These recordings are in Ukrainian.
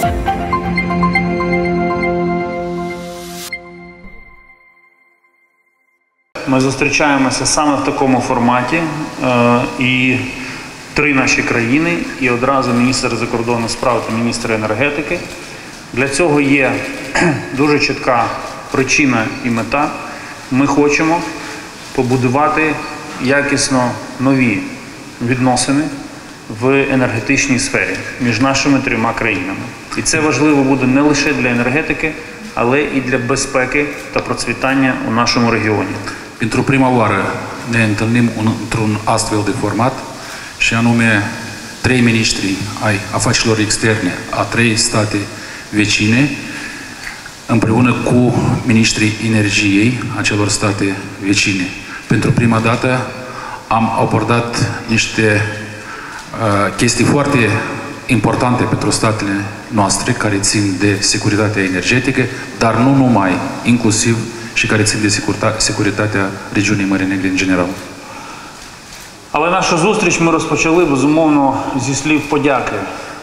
Ми зустрічаємося саме в такому форматі, і три наші країни, і одразу міністр закордонних справ та міністр енергетики. Для цього є дуже чітка причина і мета. Ми хочемо побудувати якісно нові відносини в енергетичній сфері між нашими трьома країнами. І це важливо буде не лише для енергетики, але і для безпеки та процвітання у нашому rегіоні. Pentru prima oară ne întâlnim într-un astfel de format și anume trei miniștri ai afacerilor externe a trei state vecine împreună cu miniștrii energiei a celor state vecine. Pentru prima dată am abordat niște chestii foarte importante pentru statele noastre care țin de securitatea energetică, dar nu numai, inclusiv și care țin de securitatea regiunii Mării Negre în general. Але нашу зустріч ми розпочали, безумовно, зі слів подяки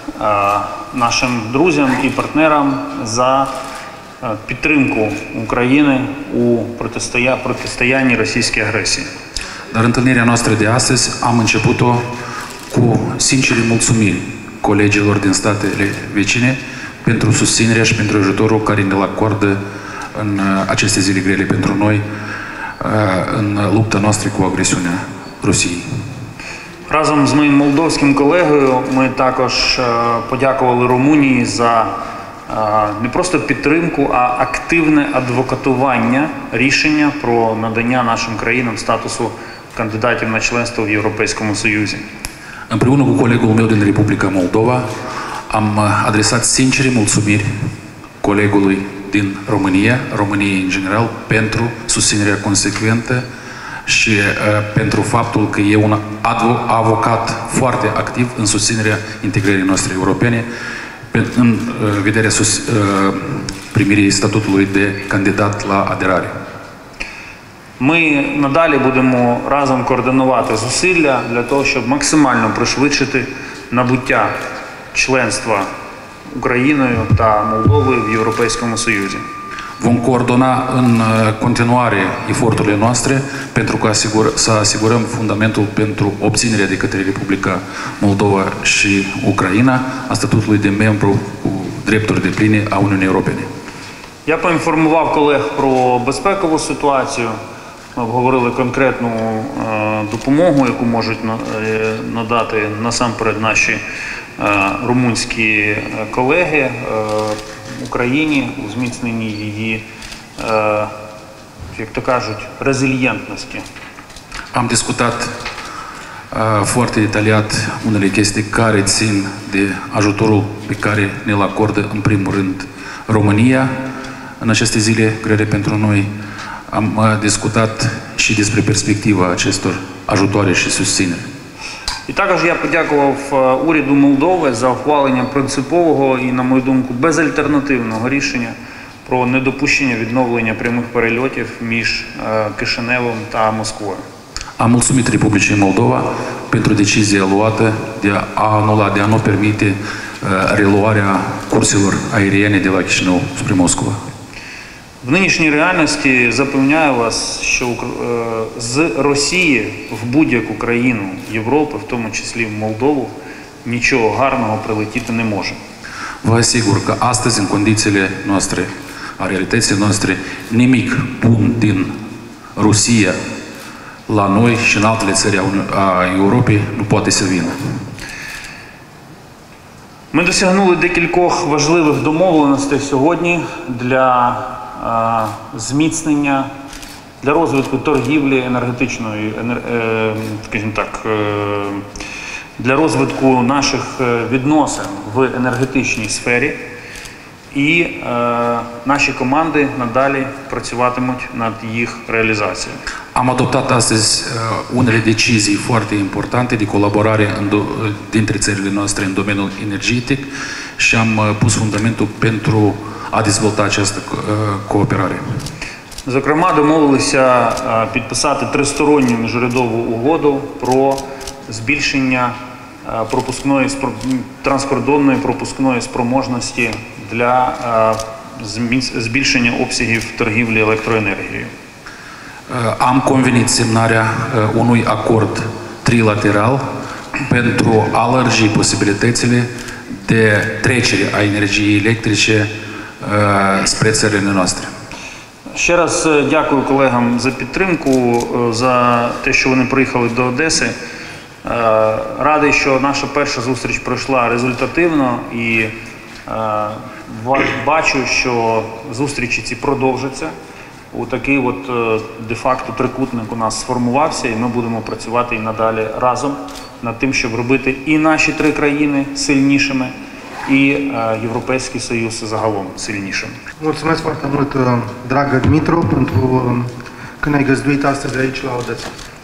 нашим друзям і партнерам за підтримку України у протистоянні російській агресії. Dar întâlnirea noastră de astăzi am început-o cu sincere mulțumiri colegilor din statele vecine pentru susținerea și pentru ajutorul care ne-l acordă în aceste zile grele pentru noi în lupta noastră cu agresiunea Росії. Разом з моїм молдовським колегою ми також подякували Румунії за не просто підтримку, а активне адвокатування рішення про надання нашим країнам статусу кандидатів на членство в Європейському Союзі. Împreună cu colegul meu din Republica Moldova am adresat sincere mulțumiri colegului din România, României în general, pentru susținerea consecventă și pentru faptul că e un avocat foarte activ în susținerea integrării noastre europene în vederea primirii statutului de candidat la aderare. Ми надалі будемо разом координувати зусилля для того, щоб максимально пришвидшити набуття членства Україною та Молдовою в Європейському Союзі. Vom coordona în continuare eforturile noastre pentru ca să asigurăm fundamentul pentru obținerea de către Republica Moldova și Ucraina a statutului de membru cu drepturi depline a Uniunii Europene. Я поінформував колег про безпекову ситуацію. Ми обговорили конкретну допомогу, яку можуть надати насамперед наші румунські колеги Україні у зміцненні її, як то кажуть, резильєнтності. Am discutat foarte detaliat unele chestii care țin de ajutorul pe care ne-l acordă în primul rând România în aceste zile grele pentru noi. Am discutat și despre perspectiva acestor ajutoare și susținere. І також я подякував уряду Молдови за ухвалення принципового і, на мою думку, безальтернативного рішення про недопущення відновлення прямих перельотів між Кишиневом та Москвою. Am mulțumit Republicii Moldova pentru decizia luată de a anula, de a nu permite reluarea curselor aeriene de la Chișinău spre Moscova. В нинішній реальності запевняю вас, що з Росії в будь-яку країну Європи, в тому числі в Молдову, нічого гарного прилетіти не може. Vă asigur că astăzi, în condițiile noastre, a realității noastre, nimic bun din Rusia la noi și în altele țări a Europei nu poate să vină. Ми досягнули декількох важливих домовленостей сьогодні для зміцнення, для розвитку торгівлі енергетичної, скажімо так, для розвитку наших відносин в енергетичній сфері. І наші команди надалі працюватимуть над їх реалізацією. Am adoptat astăzi unele decizii foarte importante de colaborare dintre țările noastre în domeniul energetic și am pus fundamentul pentru a dezvolta această cooperare. Зокрема, домовилися підписати тристоронню міжурядову угоду про збільшення транскордонної пропускної спроможності для збільшення обсягів торгівлі електроенергією. Am convenit semnarea unui acord trilateral pentru a lărgi posibilitățile de trecere a energiei electrice spre țările noastre. Ще раз дякую колегам за підтримку, за те, що вони приїхали до Одеси. Радий, що наша перша зустріч пройшла результативно і бачу, що зустрічі ці продовжаться. У такий от де-факто трикутник у нас сформувався, і ми будемо працювати і надалі разом над tим, щоб робити і наші три країни сильнішими, і Європейський Союз загалом сильнішим. Mulțumesc foarte mult, dragă Dmitru, pentru că ne-ai găzduit astăzi aici la Odessa.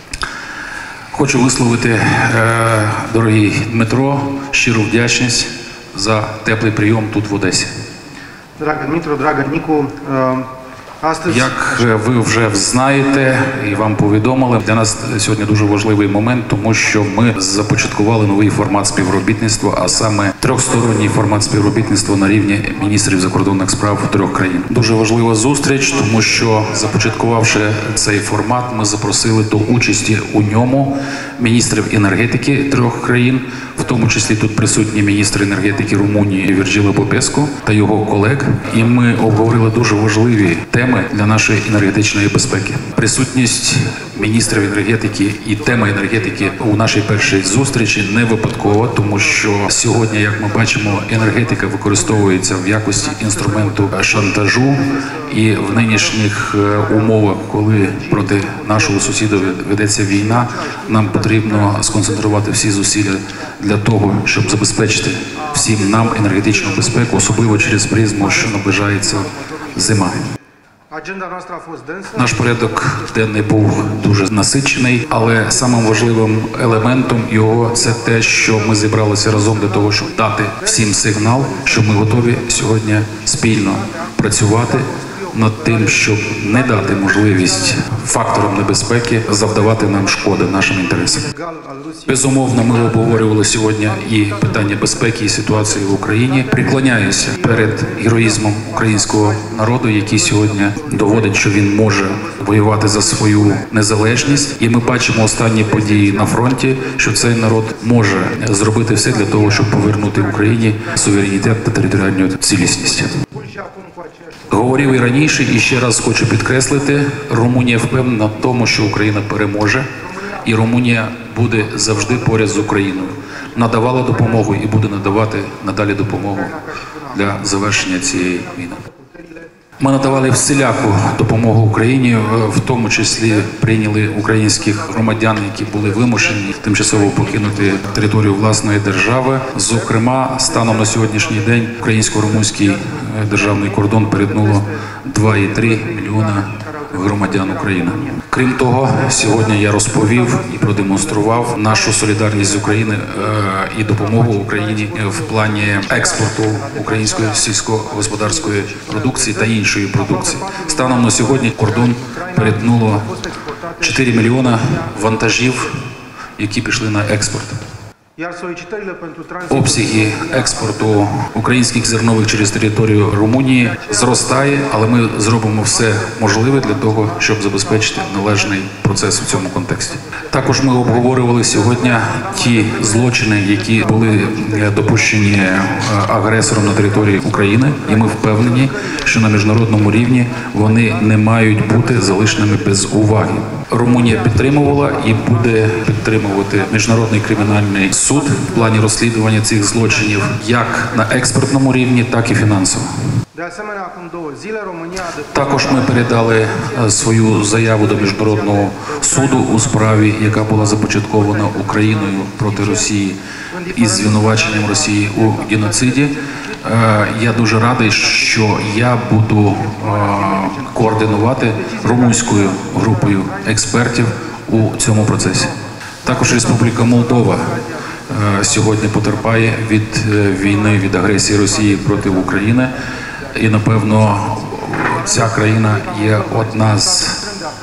Хочу висловити, дорогий Дмитро, щиру вдячність за теплий прийом тут в Одесі. Dragă Dmitru, dragă Nicu, astăzi Як ви вже знаєте і вам повідомили, для нас сьогодні дуже важливий момент, тому що ми започаткували новий формат співробітництва, а саме трьохсторонній формат співробітництва на рівні міністрів закордонних справ трьох країн. Дуже важлива зустріч, тому що започаткувавши цей формат, ми запросили до участі у ньому міністрів енергетики трьох країн, в тому числі тут присутні міністр енергетики Румунії Вірджило Попеску та його колег. І ми обговорили дуже важливі теми для нашої енергетичної безпеки. Присутність міністрів енергетики і тема енергетики у нашій першій зустрічі не випадкова, тому що сьогодні, як ми бачимо, енергетика використовується в якості інструменту шантажу. І в нинішніх умовах, коли проти нашого сусіда ведеться війна, нам потрібно сконцентрувати всі зусилля для того, щоб забезпечити всім нам енергетичну безпеку, особливо через призму, що наближається зима. agenda noastră a fost densă. Наш порядок денний був дуже насичений, але самим важливим елементом його це те, що ми зібралися разом для того, щоб дати всім сигнал, що ми готові сьогодні спільно працювати над тим, щоб не дати можливість факторам небезпеки завдавати нам шкоди нашим інтересам. Безумовно, ми обговорювали сьогодні і питання безпеки, і ситуації в Україні. Приклоняюся перед героїзмом українського народу, який сьогодні доводить, що він може воювати за свою незалежність. І ми бачимо останні події на фронті, що цей народ може зробити все для того, щоб повернути Україні суверенітет та територіальну цілісність. Говорив і раніше, і ще раз хочу підкреслити, Румунія впевнена в тому, що Україна переможе, і Румунія буде завжди поряд з Україною. Надавала допомогу і буде надавати надалі допомогу для завершення цієї війни. Ми надавали всіляку допомогу Україні, в тому числі прийняли українських громадян, які були вимушені тимчасово покинути територію власної держави. Зокрема, станом на сьогоднішній день українсько-румунський державний кордон перетнуло 2,3 мільйона громадян України. Крім того, сьогодні я розповів і продемонстрував нашу солідарність з Україною і допомогу Україні в плані експорту української сільськогосподарської продукції та іншої продукції. Станом на сьогодні кордон перетнуло 4 мільйона вантажів, які пішли на експорт. Iar solicitările pentru tranzit Обсяги експорту українських зернових через територію Румунії зростає, але ми зробимо все можливе для того, щоб забезпечити належний процес у цьому контексті. Також ми обговорювали сьогодні ті злочини, які були допущені агресором на території України, і ми впевнені, що на міжнародному рівні вони не мають бути залишеними без уваги. Румунія підтримувала і буде підтримувати Міжнародний кримінальний суд в плані розслідування цих злочинів як на експортному рівні, так і фінансово. De asemenea, acum 2 zile, România a depus Також ми передали свою заяву до Міжнародного суду у справі, яка була започаткована Україною проти Росії із звинуваченням Росії у геноциді. Я дуже радий, що я буду координувати румунською групою експертів у цьому процесі. Також Республіка Молдова сьогодні потерпає від війни, від агресії Росії проти України. І, напевно, ця країна є одна з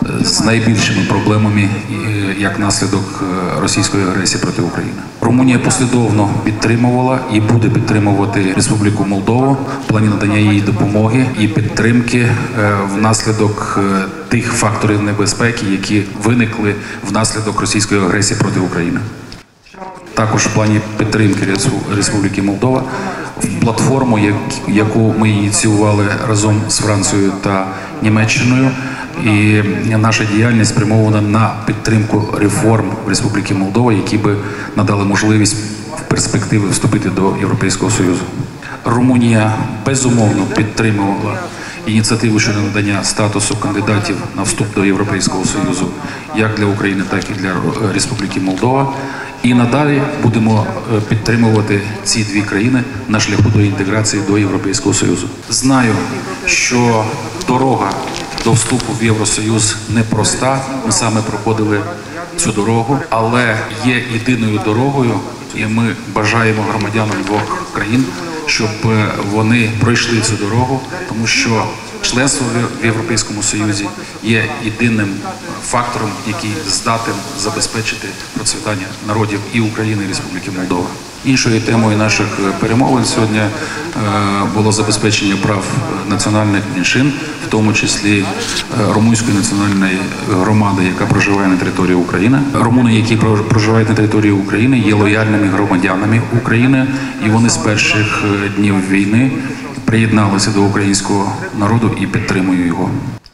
з найбільшими проблемами як наслідок російської агресії проти України. Румунія послідовно підтримувала і буде підтримувати Республіку Молдову в плані надання їй допомоги і підтримки внаслідок тих факторів небезпеки, які виникли внаслідок російської агресії проти України. Також в плані підтримки Республіки Молдова в платформу, яку ми ініціювали разом з Францією та Німеччиною, і наша діяльність спрямована на підтримку реформ в Республіці Молдова, які би надали можливість в перспективі вступити до Європейського Союзу. Румунія безумовно підтримувала ініціативу щодо надання статусу кандидатів на вступ до Європейського Союзу як для України, так і для Республіки Молдова. І надалі будемо підтримувати ці дві країни на шляху до інтеграції до Європейського Союзу. Знаю, що дорога до вступу в Євросоюз непроста. Ми саме проходили цю дорогу, але є єдиною дорогою, і ми бажаємо громадянам двох країн, щоб вони пройшли цю дорогу, тому що членство в Європейському Союзі є єдиним фактором, який здатен забезпечити процвітання народів і України, і Республіки Молдова. Іншою темою наших перемовин сьогодні було забезпечення прав національних меншин, в тому числі румунської національної громади, яка проживає на території України. Румуни, які проживають на території України, є лояльними громадянами України, і вони з перших днів війни приєдналися до українського народу і підтримують його.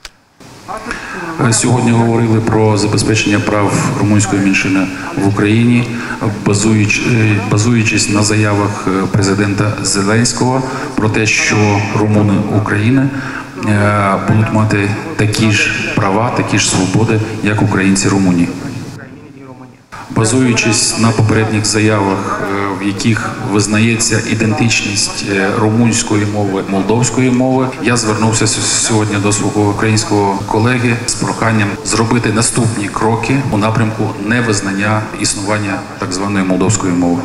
Сьогодні говорили про забезпечення прав румунської меншини в Україні, базуючись на заявах президента Зеленського про те, що румуни України будуть мати такі ж права, такі ж свободи, як українці Румунії. Базуючись на попередніх заявах, в яких визнається ідентичність румунської мови, молдовської мови, я звернувся сьогодні до свого українського колеги з проханням зробити наступні кроки у напрямку невизнання існування так званої молдовської мови.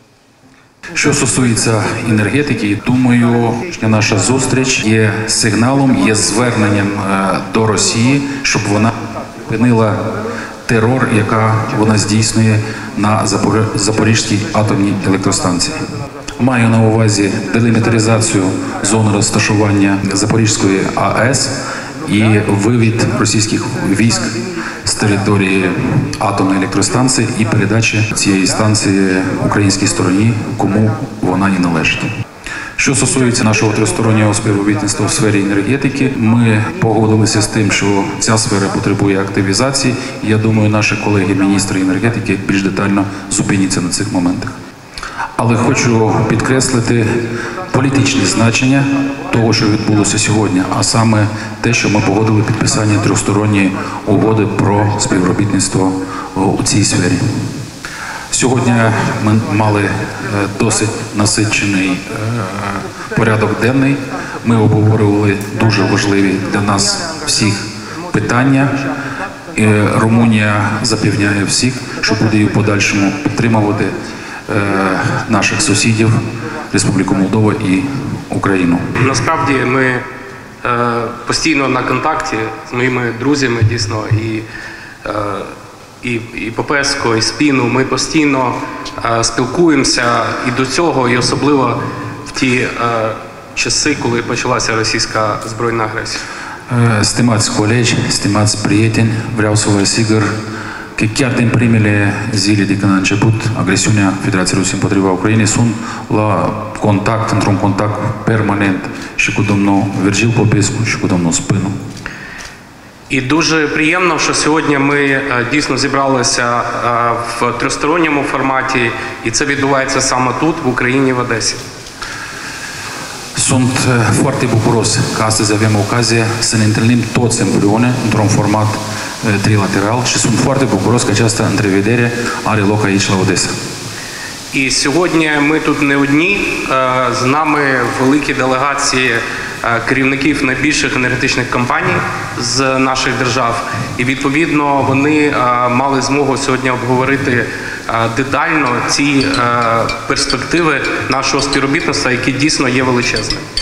Що стосується енергетики, думаю, що наша зустріч є сигналом, є зверненням до Росії, щоб вона припинила терор, яка вона здійснює на Запорізькій атомній електростанції. Маю на увазі делімітаризацію зони розташування Запорізької АЕС і вивід російських військ з території атомної електростанції і передачі цієї станції українській стороні, кому вона і належить. Що стосується нашого тристороннього співробітництва в сфері енергетики, ми погодилися з тим, що ця сфера потребує активізації. І я думаю, наші колеги-міністри енергетики більш детально зупиняться на цих моментах. Але хочу підкреслити політичне значення того, що відбулося сьогодні, а саме те, що ми погодили підписання трьохсторонньої угоди про співробітництво у цій сфері. Сьогодні ми мали досить насичений порядок денний. Ми обговорювали дуже важливі для нас всіх питання. Румунія запевняє всіх, що буде і в подальшому підтримувати наших сусідів, Республіку Молдова і Україну. Насправді ми постійно на контакті з моїми друзями, дійсно, і Попеско, і Спіну. Ми постійно спілкуємося і до цього, і особливо в ті часи, коли почалася російська збройна агресія. Stimați colegi, stimați prieteni, vreau să vă asigur că chiar din primele zile de când a început agresiunea Federației Rusiei împotriva Ucrainei, sunt într-un contact permanent și cu domnul Virgil Popescu și cu domnul Spinu. І дуже приємно, що сьогодні ми дійсно зібралися в тристоронньому форматі, і це відбувається саме тут, в Україні, в Одесі. Sunt foarte bucuros că astăzi avem ocazia să ne întâlnim toți împreună într-un format trilateral și sunt foarte bucuros că această întrevedere are loc aici la Odessa. І сьогодні ми тут не одні, з нами великі делегації керівників найбільших енергетичних компаній з наших держав. І відповідно вони мали змогу сьогодні обговорити детально ці перспективи нашого співробітництва, які дійсно є величезними.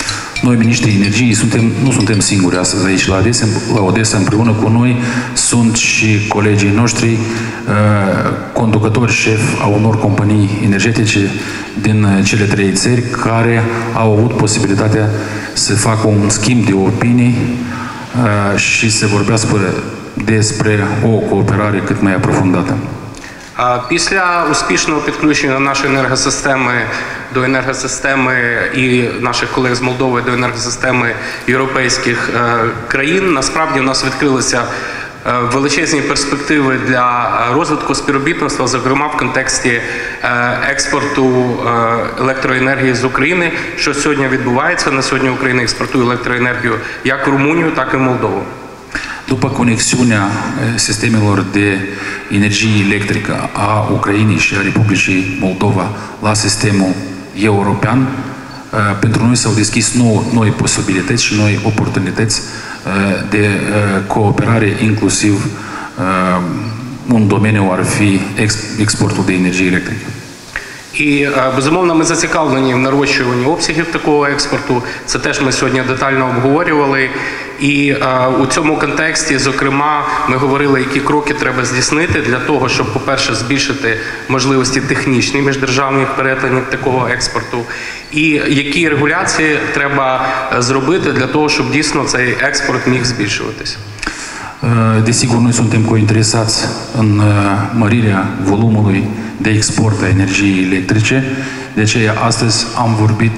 Noi, ministrii energiei, nu suntem singuri astăzi aici la Odessa. Împreună cu noi sunt și colegii noștri, conducători șef a unor companii energetice din cele 3 țări, care au avut posibilitatea să facă un schimb de opinii și să vorbească despre o cooperare cât mai aprofundată. Після успішного підключення нашої енергосистеми до енергосистеми і наших колег з Молдови до енергосистеми європейських країн, насправді у нас відкрилися величезні перспективи для розвитку співробітництва, зокрема в контексті експорту електроенергії з України, що сьогодні відбувається. На сьогодні Україна експортує електроенергію як в Румунію, так і в Молдову. După conexiunea sistemelor de energie electrică a Ucrainei și a Republicii Moldova la sistemul european, pentru noi s-au deschis noi posibilități și noi oportunități de cooperare, inclusiv un domeniu ar fi exportul de energie electrică. І, безумовно, ми зацікавлені в нарощуванні обсягів такого експорту. Це теж ми сьогодні детально обговорювали. І у цьому контексті, зокрема, ми говорили, які кроки треба здійснити для того, щоб, по-перше, збільшити можливості технічні міждержавних перетинів такого експорту, і які регуляції треба зробити для того, щоб дійсно цей експорт міг збільшуватися. Desigur, noi suntem cointeresați în mărirea volumului de export a energiei electrice. De aceea, astăzi am vorbit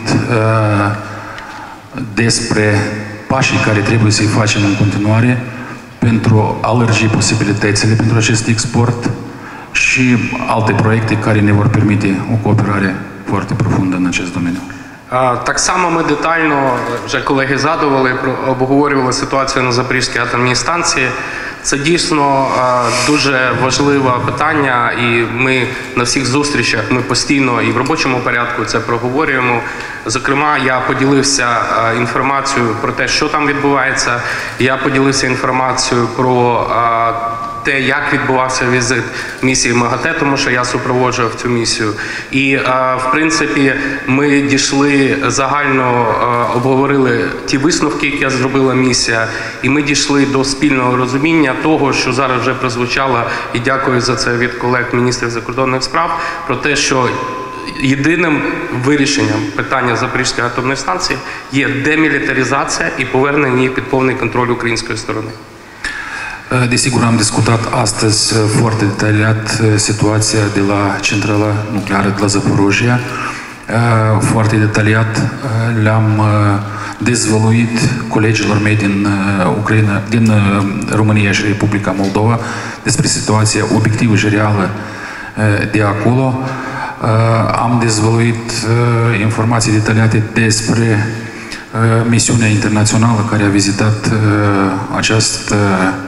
despre pașii care trebuie să-i facem în continuare pentru a lărgi posibilitățile pentru acest export și alte proiecte care ne vor permite o cooperare foarte profundă în acest domeniu. Так само ми детально, вже колеги згадували, обговорювали ситуацію на Запорізькій атомній станції. Це дійсно дуже важливе питання, і ми на всіх зустрічах, ми постійно і в робочому порядку це проговорюємо. Зокрема, я поділився інформацією про те, що там відбувається. Я поділився інформацією про те, як відбувався візит місії МАГАТЕ, тому що я супроводжував цю місію. І, в принципі, ми дійшли загально, обговорили ті висновки, які зробила місія, і ми дійшли до спільного розуміння того, що зараз вже прозвучало, і дякую за це від колег-міністрів закордонних справ, про те, що єдиним вирішенням питання Запорізької атомної станції є демілітаризація і повернення її під повний контроль української сторони. Desigur, am discutat astăzi foarte detaliat situația de la centrala nucleară de la Zaporojia. Foarte detaliat le-am dezvăluit colegilor mei din Ucraina, din România și Republica Moldova despre situația obiectivă și reală de acolo. Am dezvăluit informații detaliate despre misiunea internațională care a vizitat această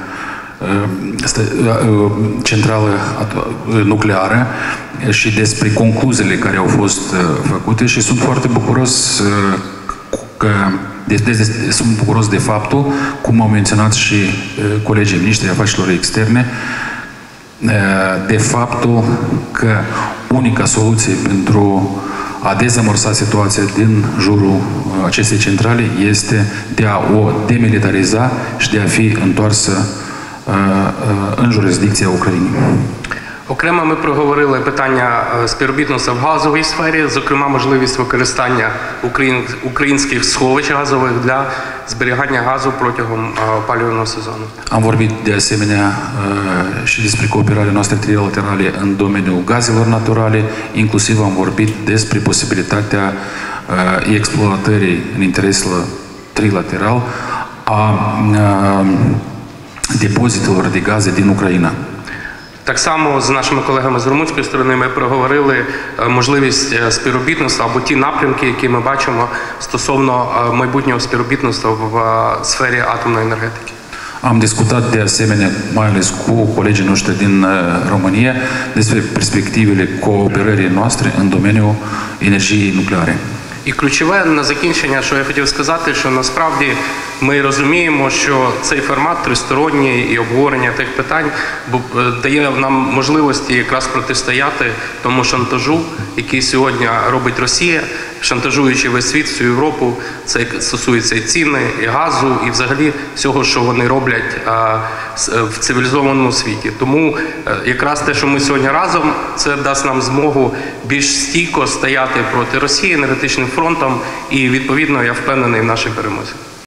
centrală nucleară și despre concluziile care au fost făcute și sunt foarte bucuros sunt bucuros de faptul, cum au menționat și colegii miniștri afacerilor externe, de faptul că unica soluție pentru a dezamorsa situația din jurul acestei centrale este de a o demilitariza și de a fi întoarsă în jurisdicția Україні. Окремо ми проговорили питання співробітництва в газовій сфері, зокрема можливість використання українських сховищ газових для зберігання газу протягом опалювального сезону. Am vorbit de asemenea și despre cooperarea noastră trilaterale în domeniul gazelor naturale, inclusiv am vorbit despre posibilitatea exploatării în interesul trilateral a депозитів de gaze din Україна. Так само з нашими колегами з румунської сторони ми проговорили можливість співробітництва або ті напрямки, які ми бачимо стосовно майбутнього співробітництва в сфері атомної енергетики. Am discutat de asemenea, mai ales cu colegii noștri din România, despre perspectivele cooperării noastre în domeniul energiei nucleare. І ключове на закінчення, що я хотів сказати, що насправді ми розуміємо, що цей формат тристоронній і обговорення тих питань дає нам можливості якраз протистояти тому шантажу, який сьогодні робить Росія, шантажуючи весь світ, всю Європу. Це стосується і ціни, і газу, і взагалі всього, що вони роблять в цивілізованому світі. Тому якраз те, що ми сьогодні разом, це дасть нам змогу більш стійко стояти проти Росії енергетичним фронтом, і відповідно я впевнений в нашій перемозі.